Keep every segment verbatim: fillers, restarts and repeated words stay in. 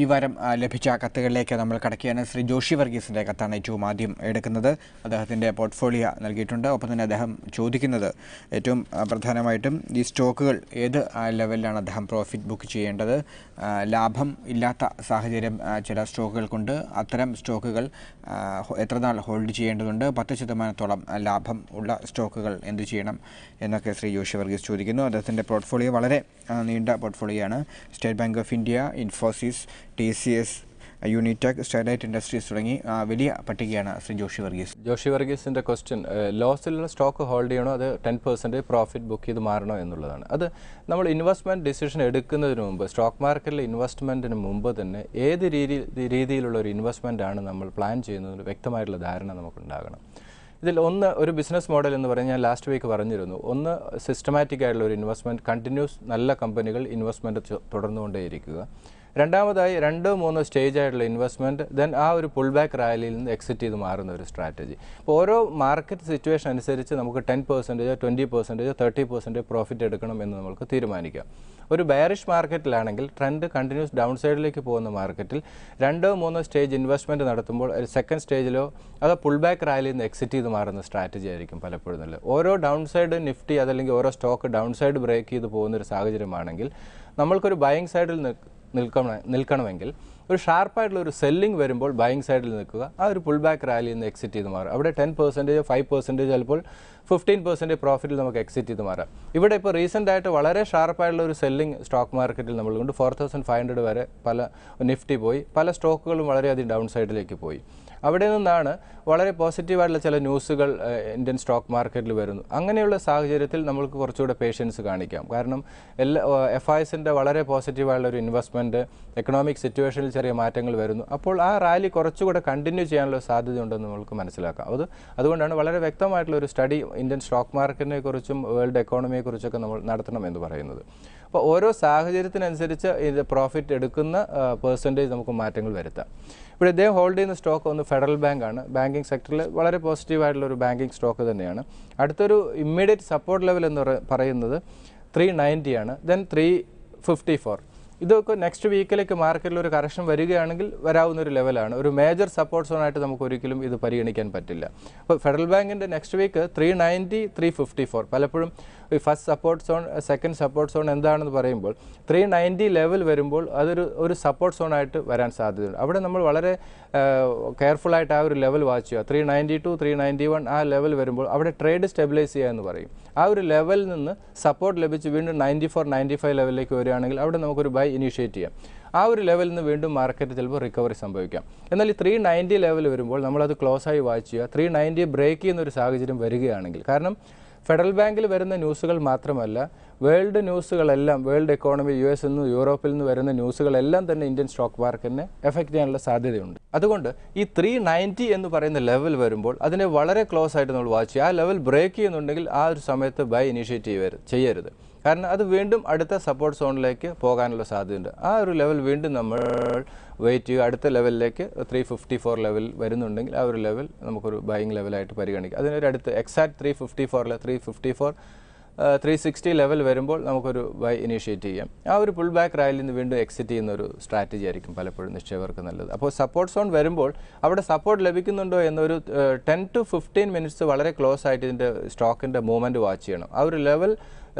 ഈ വാരം ലഭിച്ച കത്തുകളിലേക്ക് നമ്മൾ കടക്കുകയാണ്. ശ്രീ ജോഷി വർഗീസിൻ്റെ കത്താണ് ഏറ്റവും ആദ്യം എടുക്കുന്നത്. അദ്ദേഹത്തിൻ്റെ പോർട്ട്ഫോളിയോ നൽകിയിട്ടുണ്ട്. ഒപ്പം തന്നെ അദ്ദേഹം ചോദിക്കുന്നത് ഏറ്റവും പ്രധാനമായിട്ടും ഈ സ്റ്റോക്കുകൾ ഏത് ലെവലിലാണ് അദ്ദേഹം പ്രോഫിറ്റ് ബുക്ക് ചെയ്യേണ്ടത്. ലാഭം ഇല്ലാത്ത സാഹചര്യം ചില സ്റ്റോക്കുകൾക്കുണ്ട്. അത്തരം സ്റ്റോക്കുകൾ എത്ര നാൾ ഹോൾഡ് ചെയ്യേണ്ടതുണ്ട്, പത്ത് ശതമാനത്തോളം ലാഭം ഉള്ള സ്റ്റോക്കുകൾ എന്തു ചെയ്യണം എന്നൊക്കെ ശ്രീ ജോഷി വർഗീസ് ചോദിക്കുന്നു. അദ്ദേഹത്തിൻ്റെ പോർട്ട്ഫോളിയോ വളരെ നീണ്ട പോർട്ട്ഫോളിയോ ആണ്. State bank of India, Infosys, T C S, Unitech, Sterlite Industries തുടങ്ങി വലിയ പട്ടികയാണ് ശ്രീ ജോഷി വർഗീസ്. ജോഷി വർഗീസിൻ്റെ ക്വസ്റ്റ്യൻ ലോസിലുള്ള സ്റ്റോക്ക് ഹോൾഡ് ചെയ്യണോ അത് ടെൻ പെർസെൻറ്റേജ് പ്രോഫിറ്റ് ബുക്ക് ചെയ്ത് മാറണോ എന്നുള്ളതാണ്. അത് നമ്മൾ ഇൻവെസ്റ്റ്മെൻറ്റ് ഡിസിഷൻ എടുക്കുന്നതിന് മുമ്പ്, സ്റ്റോക്ക് മാർക്കറ്റിലെ ഇൻവെസ്റ്റ്മെൻറ്റിന് മുമ്പ് തന്നെ ഏത് രീതി രീതിയിലുള്ള ഒരു ഇൻവെസ്റ്റ്മെൻ്റ് ആണ് നമ്മൾ പ്ലാൻ ചെയ്യുന്നതിന് വ്യക്തമായിട്ടുള്ള ധാരണ നമുക്കുണ്ടാകണം. ഇതിൽ ഒന്ന് ഒരു ബിസിനസ് മോഡൽ എന്ന് പറഞ്ഞാൽ ഞാൻ ലാസ്റ്റ് വീക്ക് പറഞ്ഞിരുന്നു. ഒന്ന് സിസ്റ്റമാറ്റിക് ആയിട്ടുള്ള ഒരു ഇൻവെസ്റ്റ്മെൻറ്റ്, കണ്ടിന്യൂസ് നല്ല കമ്പനികൾ ഇൻവെസ്റ്റ്മെൻറ്റ് തുടർന്നുകൊണ്ടേയിരിക്കുക. രണ്ടാമതായി രണ്ടോ മൂന്നോ സ്റ്റേജ് ആയിട്ടുള്ള ഇൻവെസ്റ്റ്മെൻറ്റ്, ദെൻ ആ ഒരു പുൾ ബാക്ക് റാലിയിൽ നിന്ന് എക്സിറ്റ് ചെയ്ത് മാറുന്ന ഒരു സ്ട്രാറ്റജി. അപ്പോൾ ഓരോ മാർക്കറ്റ് സിറ്റുവേഷൻ അനുസരിച്ച് നമുക്ക് ടെൻ പെർസെൻറ്റേജോ ട്വൻറ്റി പെർസെൻറ്റേജോ തേർട്ടി പെർസെൻറ്റേജ് പ്രോഫിറ്റ് എടുക്കണം എന്ന് നമുക്ക് തീരുമാനിക്കാം. ഒരു ബെയറിഷ് മാർക്കറ്റിലാണെങ്കിൽ, ട്രെൻഡ് കണ്ടിന്യൂസ് ഡൗൺ സൈഡിലേക്ക് പോകുന്ന മാർക്കറ്റിൽ രണ്ടോ മൂന്നോ സ്റ്റേജ് ഇൻവെസ്റ്റ്മെൻറ്റ് നടത്തുമ്പോൾ സെക്കൻഡ് സ്റ്റേജിലോ അത് പുൾ ബാക്ക് റാലിയിൽ നിന്ന് എക്സിറ്റ് ചെയ്ത് മാറുന്ന സ്ട്രാറ്റജി ആയിരിക്കും പലപ്പോഴും നല്ലത്. ഓരോ ഡൗൺ സൈഡ് നിഫ്റ്റി അതല്ലെങ്കിൽ ഓരോ സ്റ്റോക്ക് ഡൗൺ സൈഡ് ബ്രേക്ക് ചെയ്ത് പോകുന്നൊരു സാഹചര്യമാണെങ്കിൽ നമ്മൾക്കൊരു ബൈയിങ് സൈഡിൽ നിൽക്കണം നിൽക്കണമെങ്കിൽ ഒരു ഷാർപ്പായിട്ടുള്ള ഒരു സെല്ലിംഗ് വരുമ്പോൾ ബൈയിങ് സൈഡിൽ നിൽക്കുക. ആ ഒരു പുൾ ബാക്ക് റാലിയിൽ നിന്ന് എക്സിറ്റ് ചെയ്ത് മാറും. അവിടെ ടെൻ പെർസെൻറ്റേജ് ഫൈവ് പെർസെൻറ്റേജ് ചിലപ്പോൾ ഫിഫ്റ്റീൻ പെർസെൻറ്റേജ് പ്രോഫിറ്റിൽ നമുക്ക് എക്സിറ്റ് ചെയ്ത് മാറാം. ഇവിടെ ഇപ്പോൾ റീസെൻ്റ് ആയിട്ട് വളരെ ഷാർപ്പായിട്ടുള്ള ഒരു സെല്ലിംഗ് സ്റ്റോക്ക് മാർക്കറ്റിൽ നമ്മളുകൊണ്ട് ഫോർ തൗസൻഡ് ഫൈവ് ഹൺഡ്രഡ് വരെ പല നിഫ്റ്റി പോയി, പല സ്റ്റോക്കുകളും വളരെയധികം ഡൗൺ സൈഡിലേക്ക് പോയി. അവിടെ നിന്നാണ് വളരെ പോസിറ്റീവായിട്ടുള്ള ചില ന്യൂസുകൾ ഇന്ത്യൻ സ്റ്റോക്ക് മാർക്കറ്റിൽ വരുന്നു. അങ്ങനെയുള്ള സാഹചര്യത്തിൽ നമ്മൾക്ക് കുറച്ചുകൂടെ പേഷ്യൻസ് കാണിക്കാം. കാരണം എല്ലാ എഫ് ഐസിൻ്റെ വളരെ പോസിറ്റീവായുള്ള ഒരു ഇൻവെസ്റ്റ്മെൻറ്റ്, എക്കണോമിക് സിറ്റുവേഷനിൽ ചെറിയ മാറ്റങ്ങൾ വരുന്നു. അപ്പോൾ ആ റാലി കുറച്ചുകൂടെ കണ്ടിന്യൂ ചെയ്യാനുള്ള സാധ്യതയുണ്ടെന്ന് നമുക്ക് മനസ്സിലാക്കാം. അത് അതുകൊണ്ടാണ് വളരെ വ്യക്തമായിട്ടുള്ള ഒരു സ്റ്റഡി ഇന്ത്യൻ സ്റ്റോക്ക് മാർക്കറ്റിനെ കുറിച്ചും വേൾഡ് എക്കോണമിയെക്കുറിച്ചൊക്കെ നമ്മൾ നടത്തണം എന്ന് പറയുന്നത്. അപ്പോൾ ഓരോ സാഹചര്യത്തിനനുസരിച്ച് ഇത് പ്രോഫിറ്റ് എടുക്കുന്ന പെർസെൻറ്റേജ് നമുക്ക് മാറ്റങ്ങൾ വരുത്താം. ഇവിടെ ഇദ്ദേഹം ഹോൾഡ് ചെയ്യുന്ന സ്റ്റോക്ക് ഒന്ന് ഫെഡറൽ ബാങ്ക് ആണ്. ബാങ്കിങ് സെക്ടറിൽ വളരെ പോസിറ്റീവായിട്ടുള്ള ഒരു ബാങ്കിങ് സ്റ്റോക്ക് തന്നെയാണ്. അടുത്തൊരു ഇമ്മീഡിയറ്റ് സപ്പോർട്ട് ലെവൽ എന്ന് പറയുന്നത് ത്രീ നയൻറ്റി ആണ്. Then three fifty four. ഇതൊക്കെ നെക്സ്റ്റ് വീക്കിലേക്ക് മാർക്കറ്റിൽ ഒരു കറക്ഷൻ വരികയാണെങ്കിൽ വരാവുന്ന ഒരു ലെവലാണ്. ഒരു മേജർ സപ്പോർട്ട് സോണായിട്ട് നമുക്ക് ഒരിക്കലും ഇത് പരിഗണിക്കാൻ പറ്റില്ല. അപ്പോൾ ഫെഡറൽ ബാങ്കിൻ്റെ next week three ninety three fifty four പലപ്പോഴും ഈ first support zone second support zone എന്താണെന്ന് പറയുമ്പോൾ ത്രീ നയൻറ്റി ലെവൽ വരുമ്പോൾ അതൊരു ഒരു സപ്പോർട്ട് സോണായിട്ട് വരാൻ സാധ്യതയുണ്ട്. അവിടെ നമ്മൾ വളരെ കെയർഫുള്ളായിട്ട് ആ ഒരു ലെവൽ വാച്ച് ചെയ്യുക. Three ninety two three ninety one ആ ലെവൽ വരുമ്പോൾ അവിടെ ട്രേഡ് സ്റ്റെബിലൈസ് ചെയ്യുക എന്ന് പറയും. ആ ഒരു ലെവലിൽ നിന്ന് സപ്പോർട്ട് ലഭിച്ച് വീണ്ടും നയൻറ്റി ഫോർ നയൻറ്റി ഫൈവ് ലെവലിലേക്ക് വരികയാണെങ്കിൽ അവിടെ നമുക്കൊരു ബൈ ഇനീഷ്യേറ്റ് ചെയ്യാം. ആ ഒരു ലെവലിൽ നിന്ന് വീണ്ടും മാർക്കറ്റ് ചിലപ്പോൾ റിക്കവറി സംഭവിക്കാം. എന്നാൽ ഈ ത്രീ നയൻറ്റി ലെവൽ വരുമ്പോൾ നമ്മളത് ക്ലോസായി വാച്ച് ചെയ്യുക. ത്രീ നയൻറ്റി ബ്രേക്ക് ചെയ്യുന്നൊരു സാഹചര്യം വരികയാണെങ്കിൽ, കാരണം ഫെഡറൽ ബാങ്കിൽ വരുന്ന ന്യൂസുകൾ മാത്രമല്ല, വേൾഡ് ന്യൂസുകളെല്ലാം, വേൾഡ് എക്കോണമി, യു എസിൽ നിന്ന് യൂറോപ്പിൽ നിന്ന് വരുന്ന ന്യൂസുകളെല്ലാം തന്നെ ഇന്ത്യൻ സ്റ്റോക്ക് മാർക്കറ്റിനെ എഫക്റ്റ് ചെയ്യാനുള്ള സാധ്യതയുണ്ട്. അതുകൊണ്ട് ഈ ത്രീ നയൻറ്റി എന്ന് പറയുന്ന ലെവൽ വരുമ്പോൾ അതിനെ വളരെ ക്ലോസ് ആയിട്ട് നമ്മൾ വാച്ച് ചെയ്യുക. ആ ലെവൽ ബ്രേക്ക് ചെയ്യുന്നുണ്ടെങ്കിൽ ആ ഒരു സമയത്ത് ബൈ ഇനീഷ്യേറ്റ് ചെയ്യരുത്. കാരണം അത് വീണ്ടും അടുത്ത സപ്പോർട്ട് സോണിലേക്ക് പോകാനുള്ള സാധ്യതയുണ്ട്. ആ ഒരു ലെവൽ വീണ്ടും നമ്മൾ വെയിറ്റ് ചെയ്യുക. അടുത്ത ലെവലിലേക്ക് ത്രീ ഫിഫ്റ്റി ഫോർ ലെവൽ വരുന്നുണ്ടെങ്കിൽ ആ ഒരു ലെവൽ നമുക്കൊരു ബൈയിങ് ലെവലായിട്ട് പരിഗണിക്കാം. അതിനൊരു അടുത്ത് എക്സാക്ട് ത്രീ ഫിഫ്റ്റി ഫോറിൽ three fifty four three sixty level വരുമ്പോൾ നമുക്കൊരു ബൈ ഇനീഷ്യേറ്റ് ചെയ്യാം. ആ ഒരു പുൾ ബാക്ക് റാലിയിൽ നിന്ന് വീണ്ടും എക്സിറ്റ് ചെയ്യുന്ന ഒരു സ്ട്രാറ്റജി ആയിരിക്കും പലപ്പോഴും നിക്ഷേപകർക്ക് നല്ലത്. അപ്പോൾ സപ്പോർട്ട് സോൺ വരുമ്പോൾ അവിടെ സപ്പോർട്ട് ലഭിക്കുന്നുണ്ടോ എന്നൊരു ടെൻ ടു ഫിഫ്റ്റീൻ മിനിറ്റ്സ് വളരെ ക്ലോസ് ആയിട്ട് ഇതിൻ്റെ സ്റ്റോക്കിൻ്റെ മൂവ്മെൻറ്റ് വാച്ച് ചെയ്യണം. ആ ഒരു ലെവൽ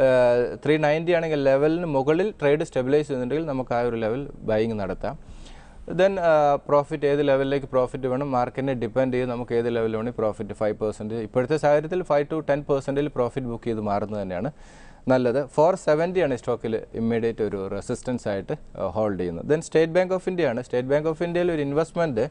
ത്രീ നയൻറ്റി ആണെങ്കിൽ ലെവലിന് മുകളിൽ ട്രേഡ് സ്റ്റെബിലൈസ് ചെയ്യുന്നുണ്ടെങ്കിൽ നമുക്ക് ആ ഒരു ലെവൽ ബൈയിങ് നടത്താം. ദെൻ പ്രോഫിറ്റ് ഏത് ലെവലിലേക്ക് പ്രോഫിറ്റ് വേണം, മാർക്കറ്റിനെ ഡിപ്പെൻഡ് ചെയ്ത് നമുക്ക് ഏത് ലെവലിൽ വേണമെങ്കിൽ പ്രോഫിറ്റ് ഫൈവ് പെർസെൻറ്റേജ് ഇപ്പോഴത്തെ സാഹചര്യത്തിൽ ഫൈവ് ടു ടെൻ പെർസെൻറ്റേജിൽ പ്രോഫിറ്റ് ബുക്ക് ചെയ്ത് മാറുന്നത് തന്നെയാണ് നല്ലത്. ഫോർ സെവൻറ്റിയാണ് സ്റ്റോക്കിൽ ഇമ്മീഡിയറ്റ് ഒരു റെസിസ്റ്റൻസ് ആയിട്ട് ഹോൾഡ് ചെയ്യുന്നത്. Then State bank of India ആണ്. സ്റ്റേറ്റ് ബാങ്ക് ഓഫ് ഇന്ത്യയിൽ ഒരു ഇൻവെസ്റ്റ്മെൻറ്റ്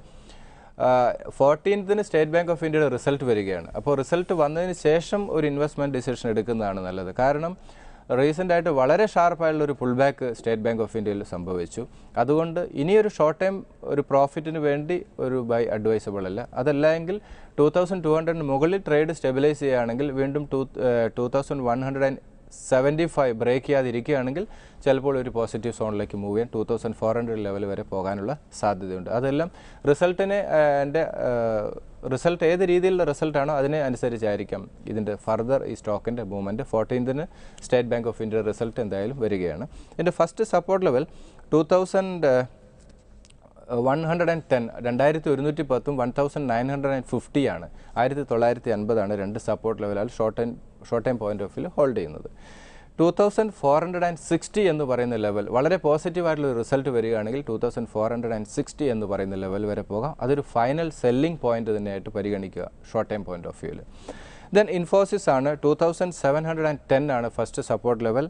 ഫോർട്ടീൻത്തിന് സ്റ്റേറ്റ് ബാങ്ക് ഓഫ് ഇന്ത്യയുടെ റിസൾട്ട് വരികയാണ്. അപ്പോൾ റിസൾട്ട് വന്നതിന് ശേഷം ഒരു ഇൻവെസ്റ്റ്മെൻറ്റ് ഡിസിഷൻ എടുക്കുന്നതാണ് നല്ലത്. കാരണം റീസെൻ്റ് ആയിട്ട് വളരെ ഷാർപ്പായിട്ടുള്ളൊരു pull back State bank of ഇന്ത്യയിൽ സംഭവിച്ചു. അതുകൊണ്ട് ഇനിയൊരു ഷോർട്ട് ടൈം ഒരു പ്രോഫിറ്റിന് വേണ്ടി ഒരു ബൈ അഡ്വൈസബിൾ അല്ല. അതല്ല എങ്കിൽ ടു തൗസൻഡ് ടു ഹൺഡ്രഡിന് മുകളിൽ ട്രേഡ് സ്റ്റെബിലൈസ് ചെയ്യുകയാണെങ്കിൽ വീണ്ടും two two thousand one hundred and seventy five break ചെയ്യാതിരിക്കുകയാണെങ്കിൽ ചിലപ്പോൾ ഒരു പോസിറ്റീവ് സോണിലേക്ക് മൂവ് ചെയ്യാൻ two thousand four hundred level വരെ പോകാനുള്ള സാധ്യതയുണ്ട്. അതെല്ലാം റിസൾട്ടിനെ എൻ്റെ റിസൾട്ട് ഏത് രീതിയിലുള്ള റിസൾട്ടാണോ അതിനെ അനുസരിച്ചായിരിക്കാം ഇതിൻ്റെ ഫർദർ ഈ സ്റ്റോക്കിൻ്റെ മൂവ്മെൻറ്റ്. ഫോർട്ടീൻത്തിന് സ്റ്റേറ്റ് ബാങ്ക് ഓഫ് ഇന്ത്യയുടെ റിസൾട്ട് എന്തായാലും വരികയാണ്. ഇതിൻ്റെ first support level two thousand one hundred and ten രണ്ടായിരത്തി ഒരുന്നൂറ്റി പത്തും one thousand nine hundred and fifty ആണ് ആയിരത്തി തൊള്ളായിരത്തി അൻപതാണ് രണ്ട് സപ്പോർട്ട് ലെവലാൽ short time short time point of view hold ചെയ്യുന്നത്. Two thousand four hundred and sixty എന്ന് പറയുന്ന ലെവൽ വളരെ പോസിറ്റീവായിട്ടുള്ള റിസൾട്ട് വരികയാണെങ്കിൽ two thousand four hundred and sixty എന്ന് പറയുന്ന ലെവൽ വരെ പോകാം. അതൊരു ഫൈനൽ സെല്ലിംഗ് പോയിന്റ് തന്നെയായിട്ട് പരിഗണിക്കുക ഷോർട്ട് ടൈം പോയിന്റ് ഓഫ് വ്യൂവിൽ. ദെൻ ഇൻഫോസിസ് ആണ് two thousand seven hundred and ten ആണ് first support level.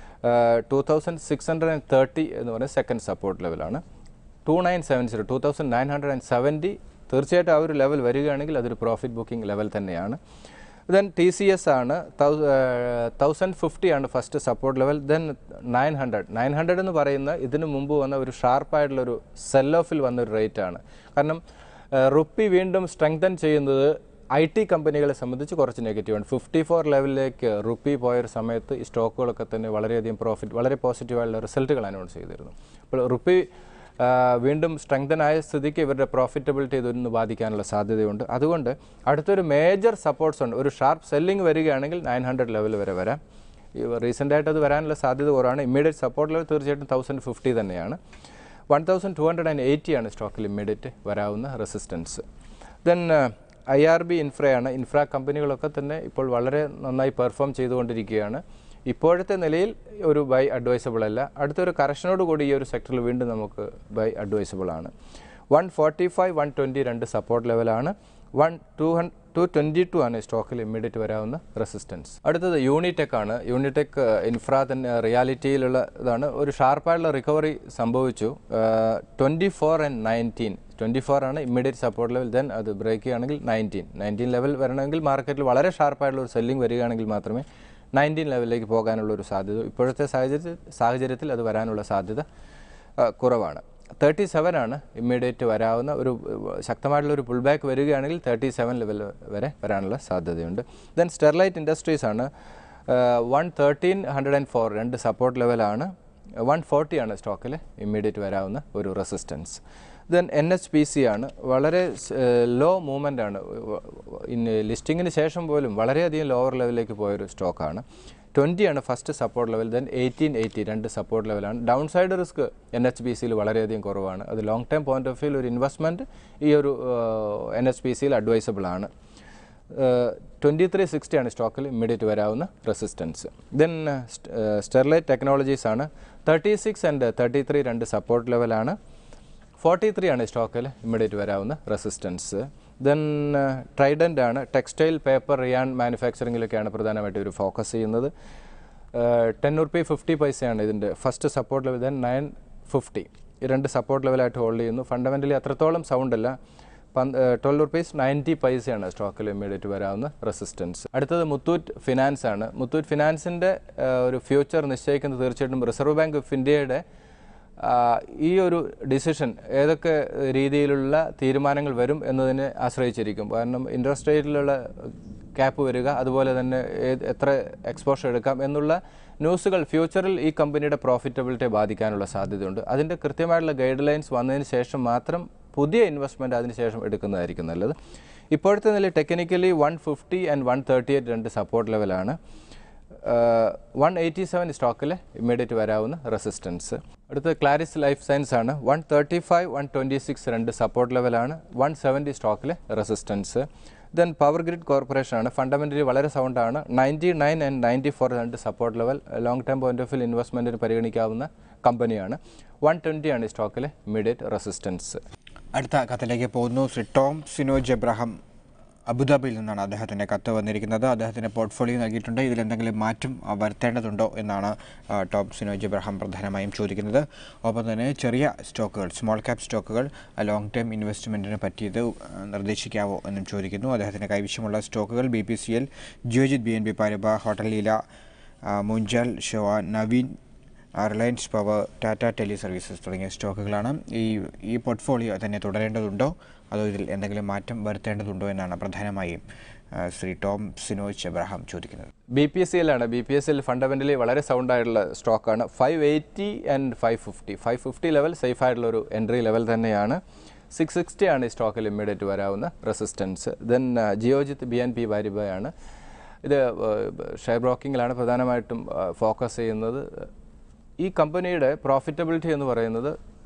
Two thousand six hundred and thirty എന്ന് പറയുന്നത് സെക്കൻഡ് സപ്പോർട്ട് ലെവലാണ്. Two nine seven zero two thousand nine hundred and seventy തീർച്ചയായിട്ടും ആ ഒരു level വരികയാണെങ്കിൽ അതൊരു പ്രോഫിറ്റ് ബുക്കിംഗ് ലെവൽ തന്നെയാണ്. ദെൻ ടി സി എസ് ആണ് തൗസൻഡ് ഫിഫ്റ്റി ആണ് first support level. Then nine hundred nine hundred എന്ന് പറയുന്ന ഇതിനു മുമ്പ് വന്ന ഒരു ഷാർപ്പായിട്ടുള്ളൊരു സെൽ ഓഫിൽ വന്നൊരു റേറ്റ് ആണ്. കാരണം റുപ്പി വീണ്ടും സ്ട്രെങ്തൻ ചെയ്യുന്നത് ഐ ടി കമ്പനികളെ സംബന്ധിച്ച് കുറച്ച് നെഗറ്റീവാണ്. ഫിഫ്റ്റി ഫോർ ലെവലിലേക്ക് റുപ്പി പോയൊരു സമയത്ത് ഈ സ്റ്റോക്കുകളൊക്കെ തന്നെ വളരെയധികം പ്രോഫിറ്റ് വളരെ പോസിറ്റീവായുള്ള റിസൾട്ടുകൾ അനൗൺസ് ചെയ്തിരുന്നു. അപ്പോൾ റുപ്പി വീണ്ടും സ്ട്രെങ്തനായ സ്ഥിതിക്ക് ഇവരുടെ പ്രോഫിറ്റബിലിറ്റി ഇതൊന്ന് ബാധിക്കാനുള്ള സാധ്യതയുണ്ട്. അതുകൊണ്ട് അടുത്തൊരു മേജർ സപ്പോർട്ട്സ് ഉണ്ട്. ഒരു ഷാർപ്പ് സെല്ലിംഗ് വരികയാണെങ്കിൽ നയൻ ഹൺഡ്രഡ് ലെവൽ വരെ വരാം. റീസെൻ്റായിട്ട് അത് വരാനുള്ള സാധ്യത കുറവാണ്. ഇമ്മീഡിയറ്റ് സപ്പോർട്ട് ലെവൽ തീർച്ചയായിട്ടും തൗസൻഡ് ഫിഫ്റ്റി തന്നെയാണ്. One thousand two hundred and eighty ആണ് സ്റ്റോക്കിൽ ഇമ്മീഡിയറ്റ് വരാവുന്ന resistance. Then I R B ഇൻഫ്രയാണ്. ഇൻഫ്ര കമ്പനികളൊക്കെ തന്നെ ഇപ്പോൾ വളരെ നന്നായി പെർഫോം ചെയ്തുകൊണ്ടിരിക്കുകയാണ്. ഇപ്പോഴത്തെ നിലയിൽ ഒരു ബൈ അഡ്വൈസബിൾ അല്ല. അടുത്തൊരു കറക്ഷനോട് കൂടി ഈ ഒരു സെക്ടറിൽ വീണ്ടും നമുക്ക് ബൈ അഡ്വൈസബിൾ ആണ്. One forty five one twenty രണ്ട് സപ്പോർട്ട് ലെവലാണ്. One two hun two twenty two ആണ് സ്റ്റോക്കിൽ ഇമ്മീഡിയറ്റ് വരാവുന്ന റെസിസ്റ്റൻസ്. അടുത്തത് യൂണിടെക് ആണ്. യൂണിടെക് ഇൻഫ്ര തന്നെ റിയാലിറ്റിയിലുള്ള ഇതാണ്. ഒരു ഷാർപ്പായിട്ടുള്ള റിക്കവറി സംഭവിച്ചു. Twenty four and nineteen twenty four ആണ് ഇമ്മീഡിയറ്റ് സപ്പോർട്ട് ലെവൽ. ദെൻ അത് ബ്രേക്ക് ചെയ്യുകയാണെങ്കിൽ നയൻറ്റീൻ നയൻറ്റീൻ ലെവൽ വരണമെങ്കിൽ മാർക്കറ്റിൽ വളരെ ഷാർപ്പായിട്ടുള്ള ഒരു സെല്ലിംഗ് വരികയാണെങ്കിൽ മാത്രമേ നയൻറ്റീൻ ലെവലിലേക്ക് പോകാനുള്ള ഒരു സാധ്യത ഇപ്പോഴത്തെ സാഹചര്യത്തിൽ സാഹചര്യത്തിൽ അത് വരാനുള്ള സാധ്യത കുറവാണ്. തേർട്ടി സെവൻ ആണ് ഇമ്മീഡിയറ്റ് വരാവുന്ന ഒരു ശക്തമായിട്ടുള്ള ഒരു പുൾ ബാക്ക് വരികയാണെങ്കിൽ തേർട്ടി സെവൻ ലെവൽ വരെ വരാനുള്ള സാധ്യതയുണ്ട്. ദെൻ സ്റ്റെർലൈറ്റ് ഇൻഡസ്ട്രീസ് ആണ്. One thirteen hundred and four രണ്ട് സപ്പോർട്ട് ലെവലാണ്. വൺ ഫോർട്ടി ആണ് സ്റ്റോക്കിൽ ഇമ്മീഡിയറ്റ് വരാവുന്ന ഒരു resistance. Then N H P C ആണ്. വളരെ ലോ മൂവ്മെൻ്റ് ആണ്. ഇൻ ലിസ്റ്റിങ്ങിന് ശേഷം പോലും വളരെയധികം ലോവർ ലെവലിലേക്ക് പോയൊരു സ്റ്റോക്കാണ്. ട്വൻറ്റി ആണ് first support level. Then eighteen eighty രണ്ട് സപ്പോർട്ട് ലെവലാണ്. Down side risk N H P സിയിൽ വളരെയധികം കുറവാണ്. അത് ലോങ് ടൈം പോയിന്റ് ഓഫ് വ്യൂവിൽ ഒരു ഇൻവെസ്റ്റ്മെൻറ്റ് ഈ ഒരു എൻ എച്ച് പി സിയിൽ അഡ്വൈസബിൾ ആണ്. ട്വൻറ്റി ത്രീ സിക്സ്റ്റി ആണ് സ്റ്റോക്കിൽ ഇമ്മീഡിയറ്റ് വരാവുന്ന റെസിസ്റ്റൻസ്. ദെൻ സ്റ്റെർലൈറ്റ് ടെക്നോളജീസ് ആണ്. Thirty six and thirty three രണ്ട് സപ്പോർട്ട് ലെവലാണ്. ഫോർട്ടി ത്രീ ആണ് സ്റ്റോക്കിൽ ഇമ്മീഡിയറ്റ് വരാവുന്ന റെസിസ്റ്റൻസ്. ദെൻ ട്രൈഡൻ്റ് ആണ്. ടെക്സ്റ്റൈൽ പേപ്പർ റിയാൻ മാനുഫാക്ചറിങ്ങിലൊക്കെയാണ് പ്രധാനമായിട്ട് ഇവർ ഫോക്കസ് ചെയ്യുന്നത്. ടെൻ റുപ്പി ഫിഫ്റ്റി പൈസയാണ് ഇതിൻ്റെ first support level. Then nine fifty ഈ രണ്ട് സപ്പോർട്ട് ലെവലായിട്ട് ഹോൾഡ് ചെയ്യുന്നു. ഫണ്ടമെൻ്റലി അത്രത്തോളം സൗണ്ട് അല്ല. ട്വൽവ് റുപ്പീസ് നയൻറ്റി പൈസയാണ് സ്റ്റോക്കിൽ ഇമ്മീഡിയറ്റ് വരാവുന്ന റെസിസ്റ്റൻസ്. അടുത്തത് മുത്തൂറ്റ് ഫിനാൻസ് ആണ്. മുത്തൂറ്റ് ഫിനാൻസിൻ്റെ ഒരു ഫ്യൂച്ചർ നിശ്ചയിക്കുന്നത് തീർച്ചയായിട്ടും റിസർവ് ബാങ്ക് ഓഫ് ഇന്ത്യയുടെ ഈ ഒരു ഡിസിഷൻ ഏതൊക്കെ രീതിയിലുള്ള തീരുമാനങ്ങൾ വരും എന്നതിനെ ആശ്രയിച്ചിരിക്കും. കാരണം ഇൻട്രസ്റ്റ് റേറ്റിലുള്ള ക്യാപ്പ് വരിക, അതുപോലെ തന്നെ എത്ര എക്സ്പോഷർ എടുക്കാം എന്നുള്ള ന്യൂസുകൾ ഫ്യൂച്ചറിൽ ഈ കമ്പനിയുടെ പ്രോഫിറ്റബിലിറ്റിയെ ബാധിക്കാനുള്ള സാധ്യതയുണ്ട്. അതിൻ്റെ കൃത്യമായിട്ടുള്ള ഗൈഡ് ലൈൻസ് വന്നതിന് ശേഷം മാത്രം പുതിയ ഇൻവെസ്റ്റ്മെൻറ്റ് അതിനുശേഷം എടുക്കുന്നതായിരിക്കും നല്ലത്. ഇപ്പോഴത്തെ നില technically one fifty and one thirty eight രണ്ട് സപ്പോർട്ട് ലെവലാണ്. വൺ എയ്റ്റി സെവൻ സ്റ്റോക്കിൽ ഇമ്മീഡിയറ്റ് വരാവുന്ന റെസിസ്റ്റൻസ്. അടുത്ത ക്ലാരിസ് ലൈഫ് സയൻസ് ആണ്. One thirty five one twenty six രണ്ട് സപ്പോർട്ട് ലെവലാണ്. വൺ സെവൻറ്റി സ്റ്റോക്കിൽ resistance. Then Power Grid Corporation ആണ്. ഫണ്ടമെൻ്റലി വളരെ സൗണ്ടാണ്. Ninety nine and ninety four രണ്ട് support level. Long time point of view ഇൻവെസ്റ്റ്മെൻറ്റിന് പരിഗണിക്കാവുന്ന കമ്പനിയാണ്. വൺ ട്വൻറ്റി ആണ് സ്റ്റോക്കിൽ ഇമ്മീഡിയറ്റ് റെസിസ്റ്റൻസ്. അടുത്ത കത്തിലേക്ക് പോകുന്നു. ശ്രീ ടോം സിനോജ് എബ്രഹാം അബുദാബിയിൽ നിന്നാണ് അദ്ദേഹത്തിൻ്റെ കത്ത് വന്നിരിക്കുന്നത്. അദ്ദേഹത്തിൻ്റെ പോർട്ട്ഫോളിയോ നൽകിയിട്ടുണ്ട്. ഇതിലെന്തെങ്കിലും മാറ്റം വരുത്തേണ്ടതുണ്ടോ എന്നാണ് ടോം സിനോജ് എബ്രഹാം പ്രധാനമായും ചോദിക്കുന്നത്. ഒപ്പം തന്നെ ചെറിയ സ്റ്റോക്കുകൾ, സ്മോൾ ക്യാപ് സ്റ്റോക്കുകൾ ലോങ് ടേം ഇൻവെസ്റ്റ്മെൻറ്റിന് പറ്റിയത് നിർദ്ദേശിക്കാവോ എന്നും ചോദിക്കുന്നു. അദ്ദേഹത്തിൻ്റെ കൈവശമുള്ള സ്റ്റോക്കുകൾ B P C L, Geojit, B N B Paribas, Hotel Leela, Munjal, Showa, Navin, Reliance Power, Tata Teleservices തുടങ്ങിയ സ്റ്റോക്കുകളാണ്. ഈ ഈ പോർട്ട്ഫോളിയോ തന്നെ തുടരേണ്ടതുണ്ടോ അതോ ഇതിൽ എന്തെങ്കിലും മാറ്റം വരുത്തേണ്ടതുണ്ടോ എന്നാണ് പ്രധാനമായും ശ്രീ ടോം സിനോജ് എബ്രഹാം ചോദിക്കുന്നത്. ബി പി എസ് സി എല്ലാണ്. ബി പി എസ് സിയിൽ ഫണ്ടമെൻ്റലി വളരെ സൗണ്ടായിട്ടുള്ള സ്റ്റോക്കാണ്. Five eighty and five fifty five fifty level safe ആയിട്ടുള്ള ഒരു എൻട്രി ലെവൽ തന്നെയാണ്. സിക്സ് സിക്സ്റ്റി ആണ് ഈ സ്റ്റോക്കിൽ ഇമ്മീഡിയറ്റ് വരാവുന്ന resistance. Then Geojit, B N P പാരിബയാണ്. ഇത് ഷെയർ ബ്രോക്കിങ്ങിലാണ് പ്രധാനമായിട്ടും ഫോക്കസ് ചെയ്യുന്നത്. ഈ കമ്പനിയുടെ പ്രോഫിറ്റബിലിറ്റി എന്ന് പറയുന്നത്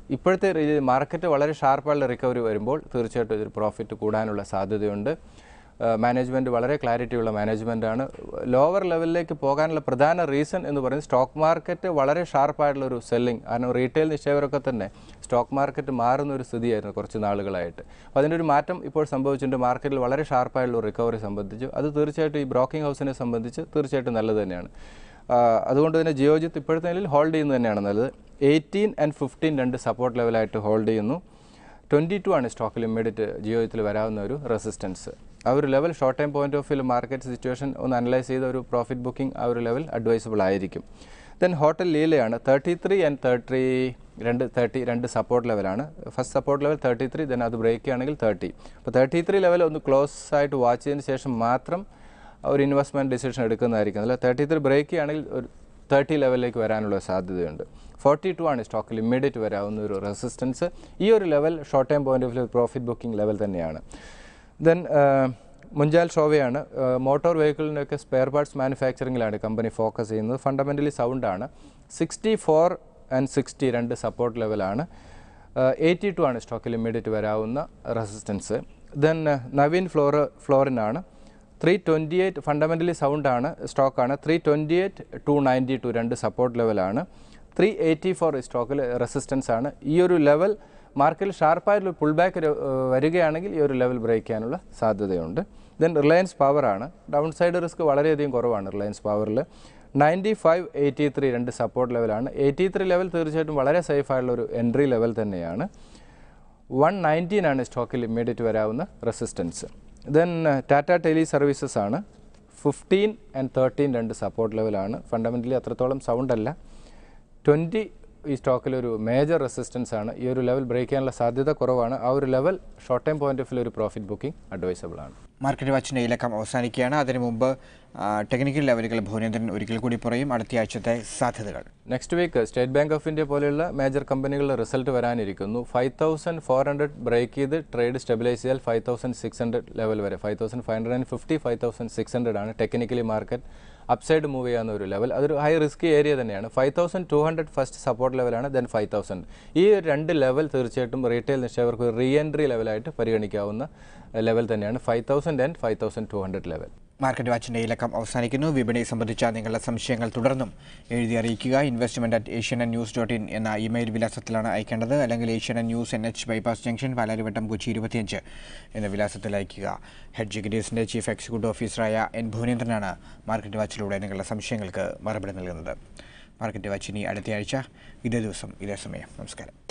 ഇപ്പോഴത്തെ മാർക്കറ്റ് വളരെ ഷാർപ്പായുള്ള റിക്കവറി വരുമ്പോൾ തീർച്ചയായിട്ടും ഇതൊരു പ്രോഫിറ്റ് കൂടാനുള്ള സാധ്യതയുണ്ട്. മാനേജ്മെൻറ്റ് വളരെ ക്ലാരിറ്റിയുള്ള മാനേജ്മെൻറ്റാണ്. ലോവർ ലെവലിലേക്ക് പോകാനുള്ള പ്രധാന റീസൺ എന്ന് പറയുന്നത് സ്റ്റോക്ക് മാർക്കറ്റ് വളരെ ഷാർപ്പായിട്ടുള്ളൊരു സെല്ലിംഗ്. കാരണം റീറ്റെയിൽ നിക്ഷേപകരൊക്കെ തന്നെ സ്റ്റോക്ക് മാർക്കറ്റ് മാറുന്ന ഒരു സ്ഥിതിയായിരുന്നു കുറച്ച് നാളുകളായിട്ട്. അപ്പോൾ അതിൻ്റെ ഒരു മാറ്റം ഇപ്പോൾ സംഭവിച്ചിട്ടുണ്ട്. മാർക്കറ്റിൽ വളരെ ഷാർപ്പായുള്ള റിക്കവറി സംബന്ധിച്ചു അത് തീർച്ചയായിട്ടും ഈ ബ്രോക്കിംഗ് ഹൗസിനെ സംബന്ധിച്ച് തീർച്ചയായിട്ടും നല്ലത് തന്നെയാണ്. അതുകൊണ്ട് തന്നെ ജിയോജിത്ത് ഇപ്പോഴത്തെ നിലയിൽ ഹോൾഡ് ചെയ്യുന്നത് തന്നെയാണ് നല്ലത്. എയ്റ്റീൻ ആൻഡ് ഫിഫ്റ്റീൻ രണ്ട് സപ്പോർട്ട് ലെവലായിട്ട് ഹോൾഡ് ചെയ്യുന്നു. ട്വൻറ്റി ടു ആണ് സ്റ്റോക്കിൽ ഇമ്മീഡിയറ്റ് ജിയോജിത്തിൽ വരാവുന്ന ഒരു റെസിസ്റ്റൻസ്. ആ ഒരു level short time point of view market situation ഒന്ന് അനലൈസ് ചെയ്ത ഒരു പ്രോഫിറ്റ് ബുക്കിംഗ് ആ ഒരു ലെവൽ അഡ്വൈസബിൾ ആയിരിക്കും. ദെൻ ഹോട്ടൽ ലീലയാണ് തേർട്ടി ത്രീ ആൻഡ് തേർട്ടി രണ്ട് തേർട്ടി രണ്ട് സപ്പോർട്ട് ലെവലാണ്. First support level thirty three then അത് ബ്രേക്ക് ചെയ്യുകയാണെങ്കിൽ തേർട്ടി. അപ്പോൾ തേർട്ടി ത്രീ ലെവൽ ഒന്ന് ക്ലോസ് ആയിട്ട് വാച്ച് ചെയ്തതിന് ശേഷം മാത്രം ഒരു ഇൻവെസ്റ്റ്മെൻറ്റ് ഡിസിഷൻ എടുക്കുന്നതായിരിക്കും. അല്ല തേർട്ടി ത്രീ ബ്രേക്ക് ചെയ്യുകയാണെങ്കിൽ ഒരു തേർട്ടി ലെവലിലേക്ക് വരാനുള്ള സാധ്യതയുണ്ട്. ഫോർട്ടി ടു ആണ് സ്റ്റോക്കിൽ ഇമ്മീഡിയറ്റ് വരാവുന്ന ഒരു റെസിസ്റ്റൻസ്. ഈ ഒരു level short time point of view profit booking level തന്നെയാണ്. ദെൻ മുഞ്ചാൽ ഷോവയാണ്. മോട്ടോർ വെഹിക്കിളിൻ്റെയൊക്കെ സ്പെയർ പാർട്സ് മാനുഫാക്ചറിങ്ങിലാണ് കമ്പനി ഫോക്കസ് ചെയ്യുന്നത്. ഫണ്ടമെൻ്റലി സൗണ്ടാണ്. സിക്സ്റ്റി ഫോർ ആൻഡ് സിക്സ്റ്റി രണ്ട് സപ്പോർട്ട് ലെവലാണ്. എയ്റ്റി ടു ആണ് സ്റ്റോക്കിൽ ഇമ്മീഡിയറ്റ് വരാവുന്ന റെസിസ്റ്റൻസ്. ദെൻ നവീൻ ഫ്ലോർ ഫ്ലോറിനാണ് ത്രീ ട്വൻറ്റി എയ്റ്റ് ഫണ്ടമെൻ്റലി സൗണ്ടാണ് സ്റ്റോക്കാണ്. Three twenty eight two ninety two രണ്ട് സപ്പോർട്ട് ലെവലാണ്. ത്രീ എയ്റ്റി ഫോർ സ്റ്റോക്കിൽ റെസിസ്റ്റൻസ് ആണ്. ഈ ഒരു ലെവൽ മാർക്കറ്റിൽ ഷാർപ്പായിട്ടുള്ള പുൾ ബാക്ക് വരികയാണെങ്കിൽ ഈ ഒരു ലെവൽ ബ്രേക്ക് ചെയ്യാനുള്ള സാധ്യതയുണ്ട്. ദെൻ റിലയൻസ് പവറാണ്. ഡൗൺ സൈഡ് റിസ്ക് വളരെയധികം കുറവാണ് റിലയൻസ് പവറിൽ. നയൻറ്റി ഫൈവ് എയ്റ്റി ത്രീ രണ്ട് സപ്പോർട്ട് ലെവലാണ്. എയ്റ്റി ത്രീ ലെവൽ തീർച്ചയായിട്ടും വളരെ സേഫ് ആയിട്ടുള്ള ഒരു എൻട്രി ലെവൽ തന്നെയാണ്. വൺ നയൻറ്റീൻ ആണ് സ്റ്റോക്കിൽ ഇമ്മീഡിയറ്റ് വരാവുന്ന resistance. Then Tata teleservices ആണ്. ഫിഫ്റ്റീൻ ആൻഡ് തേർട്ടീൻ രണ്ട് സപ്പോർട്ട് ലെവലാണ്. ഫണ്ടമെൻ്റലി അത്രത്തോളം സൗണ്ട് അല്ല. ട്വൻറ്റി ഈ സ്റ്റോക്കിലൊരു മേജർ റെസിസ്റ്റൻസ് ആണ്. ഈ ഒരു ലെവൽ ബ്രേക്ക് ചെയ്യാനുള്ള സാധ്യത കുറവാണ്. ആ ഒരു level short time point of view ഒരു പ്രോഫിറ്റ് ബുക്കിംഗ് അഡ്വൈസബിൾ ആണ്. മാർക്കറ്റ് വാച്ചിൻ്റെ ഈ ലക്കം അവസാനിക്കുകയാണ്. അതിനു മുമ്പ് ടെക്നിക്കൽ ലെവലുകൾ ഭുവനേന്ദ്രൻ ഒരിക്കൽ കൂടി പറയും. അടുത്ത ആഴ്ചത്തെ സാധ്യതകൾ. Next week state bank of India പോലെയുള്ള മേജർ കമ്പനികളുടെ റിസൾട്ട് വരാനിരിക്കുന്നു. Five thousand four hundred break ചെയ്ത് ട്രേഡ് സ്റ്റെബിലൈസ് ചെയ്താൽ five thousand six hundred level വരെ five thousand five hundred and fifty five thousand six hundred ആണ് ടെക്നിക്കലി മാർക്കറ്റ് അപ്സൈഡ് മൂവ് ചെയ്യാവുന്ന ഒരു level. അതൊരു ഹൈ റിസ്കി ഏരിയ തന്നെയാണ്. Five thousand two hundred first support ലെവലാണ്. Then five thousand. ഈ രണ്ട് level തീർച്ചയായിട്ടും റീറ്റെയിൽ നിക്ഷേപകർക്ക് റീ എൻട്രി ലെവലായിട്ട് പരിഗണിക്കാവുന്ന ലെവൽ തന്നെയാണ്. Five thousand and five thousand two hundred level. Market വാച്ചിൻ്റെ ഈ ലക്കം അവസാനിക്കുന്നു. വിപണി സംബന്ധിച്ച നിങ്ങളുടെ സംശയങ്ങൾ തുടർന്നും എഴുതി അറിയിക്കുക. Investment at Asianet news dot in എന്ന ഇമെയിൽ വിലാസത്തിലാണ് അയക്കേണ്ടത്. അല്ലെങ്കിൽ Asianet news N H bypass junction Palarivattom Kochi ഇരുപത്തിയഞ്ച് എന്ന വിലാസത്തിൽ അയക്കുക. ഹെഡ് എക്സിക്യൂട്ടീവ്സിൻ്റെ ചീഫ് എക്സിക്യൂട്ടീവ് ഓഫീസറായ എൻ ഭുവനേന്ദ്രനാണ് മാർക്കറ്റ് വാച്ചിലൂടെ നിങ്ങളുടെ സംശയങ്ങൾക്ക് മറുപടി നൽകുന്നത്. മാർക്കറ്റ് വാച്ച് ഇനി അടുത്തയാഴ്ച ഇതേ ദിവസം ഇതേ സമയം. നമസ്കാരം.